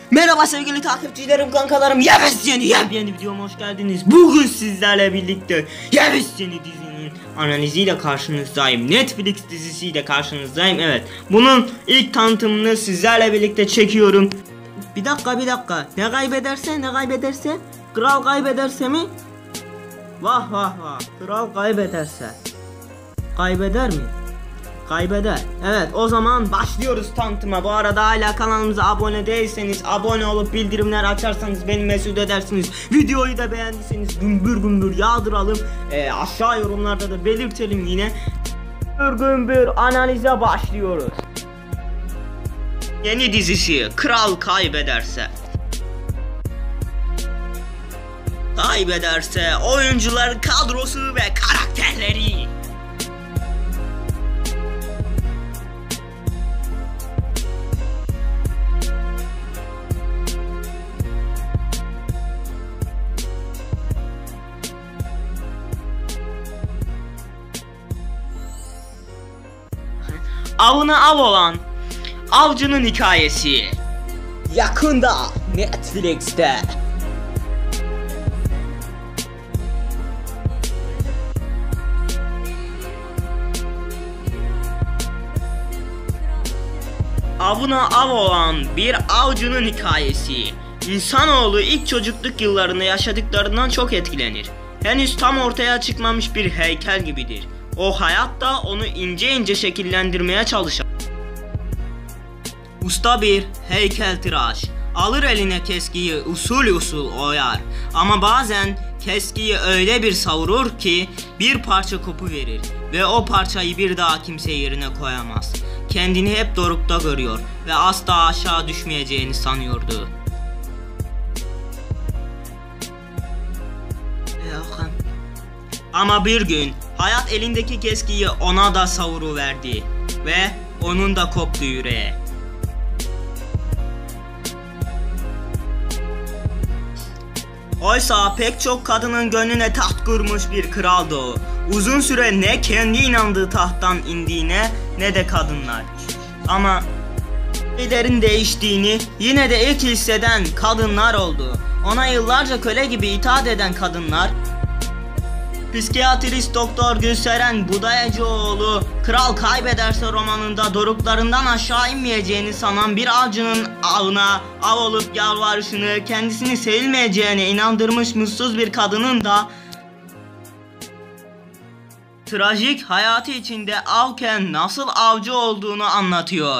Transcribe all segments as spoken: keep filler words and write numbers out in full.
Merhaba sevgili takipçilerim, kankalarım, yepyeni yepyeni videoma hoş geldiniz. Bugün sizlerle birlikte yepyeni dizinin analiziyle karşınızdayım. Netflix dizisiyle karşınızdayım. Evet, bunun ilk tanıtımını sizlerle birlikte çekiyorum. Bir dakika bir dakika, ne kaybederse ne kaybederse kral kaybederse mi? Vah vah vah, kral kaybederse kaybeder mi? Kaybeder. Evet, o zaman başlıyoruz tanıtıma. Bu arada hala kanalımıza abone değilseniz abone olup bildirimler açarsanız beni mesut edersiniz. Videoyu da beğendiyseniz gümbür gümbür yağdıralım. Ee, aşağı yorumlarda da belirtelim yine. Gümbür gümbür analize başlıyoruz. Yeni dizisi Kral Kaybederse. Kaybederse oyuncuların kadrosu ve karakterleri. Avına av olan avcının hikayesi yakında Netflix'te. Avına av olan bir avcının hikayesi. İnsanoğlu ilk çocukluk yıllarında yaşadıklarından çok etkilenir. Henüz tam ortaya çıkmamış bir heykel gibidir. O hayatta onu ince ince şekillendirmeye çalışır. Usta bir heykeltıraş alır eline keskiyi, usul usul oyar. Ama bazen keskiyi öyle bir savurur ki bir parça kopuverir ve o parçayı bir daha kimse yerine koyamaz. Kendini hep dorukta görüyor ve asla aşağı düşmeyeceğini sanıyordu. Ama bir gün hayat elindeki keskiyi ona da savuruverdi ve onun da koptu yüreği. Oysa pek çok kadının gönlüne taht kurmuş bir kraldı o. Uzun süre ne kendi inandığı tahttan indiğine ne de kadınlar. Ama liderin değiştiğini yine de ilk hisseden kadınlar oldu. Ona yıllarca köle gibi itaat eden kadınlar. Psikiyatrist Doktor Gülseren Budayıcıoğlu Kral Kaybederse romanında doruklarından aşağı inmeyeceğini sanan bir avcının avına av olup yalvarışını, kendisini sevilmeyeceğine inandırmış mutsuz bir kadının da trajik hayatı içinde avken nasıl avcı olduğunu anlatıyor.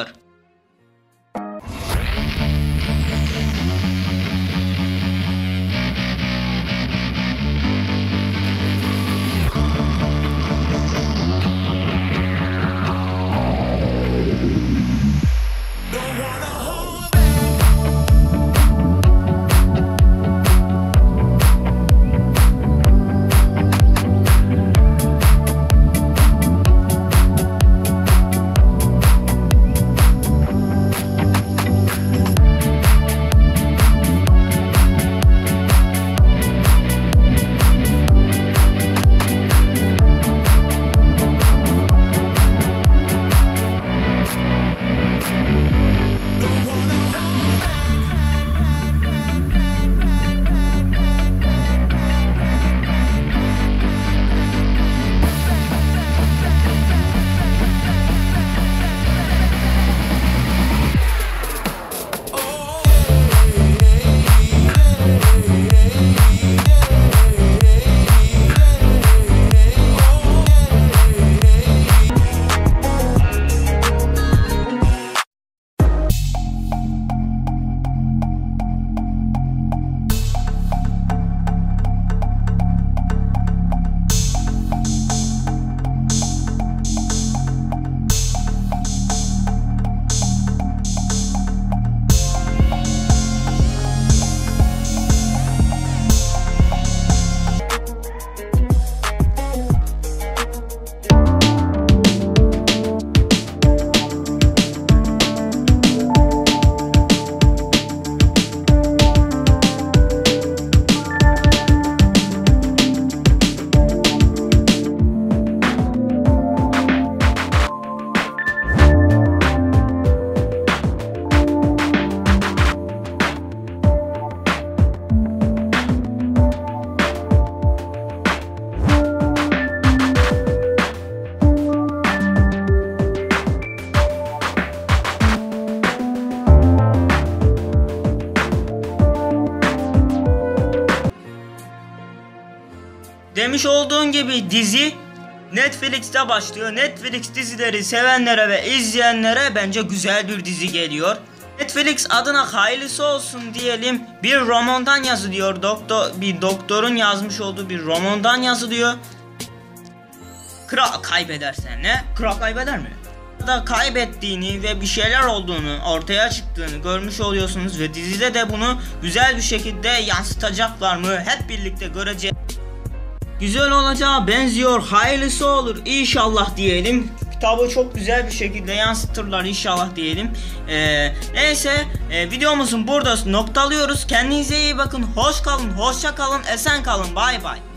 demiş olduğum gibi dizi Netflix'te başlıyor. Netflix dizileri sevenlere ve izleyenlere bence güzel bir dizi geliyor. Netflix adına hayırlısı olsun diyelim. Bir romandan yazılıyor. Doktor, bir doktorun yazmış olduğu bir romandan yazılıyor. Kral kaybedersen ne? Kral kaybeder mi? Da kaybettiğini ve bir şeyler olduğunu, ortaya çıktığını görmüş oluyorsunuz ve dizide de bunu güzel bir şekilde yansıtacaklar mı? Hep birlikte göreceğiz. Güzel olacağı benziyor. Hayırlısı olur inşallah diyelim. Kitabı çok güzel bir şekilde yansıtırlar inşallah diyelim. Ee, neyse e, videomuzun burada noktalıyoruz. Kendinize iyi bakın. Hoş kalın, hoşça kalın, esen kalın. Bay bay.